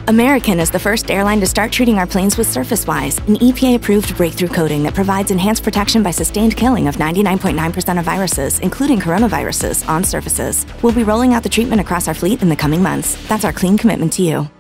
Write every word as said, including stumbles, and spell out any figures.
American is the first airline to start treating our planes with SurfaceWise, an E P A-approved breakthrough coating that provides enhanced protection by sustained killing of ninety-nine point nine percent of viruses, including coronaviruses, on surfaces. We'll be rolling out the treatment across our fleet in the coming months. That's our clean commitment to you.